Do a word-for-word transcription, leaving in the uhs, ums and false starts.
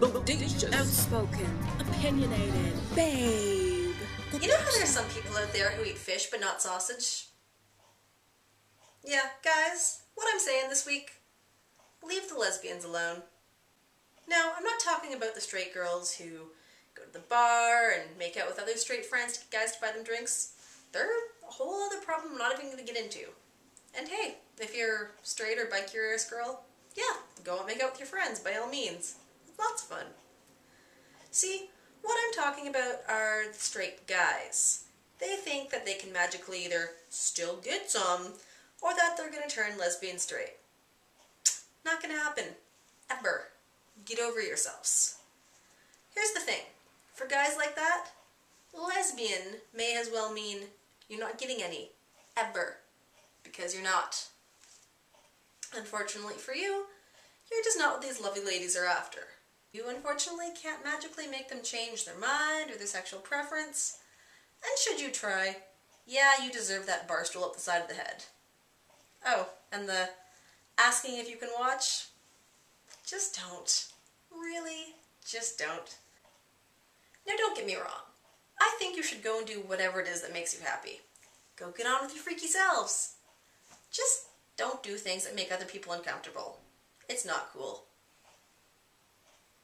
bodacious, outspoken, opinionated, babe. You know how there's some people out there who eat fish but not sausage? Yeah, guys, what I'm saying this week, leave the lesbians alone. Now, I'm not talking about the straight girls who go to the bar and make out with other straight friends to get guys to buy them drinks. They're a whole other problem I'm not even going to get into. And hey, if you're straight or bi-curious girl, yeah, go and make out with your friends, by all means. It's lots of fun. See, what I'm talking about are the straight guys. They think that they can magically either still get some, or that they're going to turn lesbian straight. Not going to happen. Ever. Get over yourselves. Here's the thing. For guys like that, lesbian may as well mean you're not getting any. Ever. Because you're not. Unfortunately for you, you're just not what these lovely ladies are after. You unfortunately can't magically make them change their mind or their sexual preference. And should you try, yeah, you deserve that bar stool up the side of the head. Oh, and the asking if you can watch? Just don't. Really, just don't. Now don't get me wrong. I think you should go and do whatever it is that makes you happy. Go get on with your freaky selves. Just don't do things that make other people uncomfortable. It's not cool.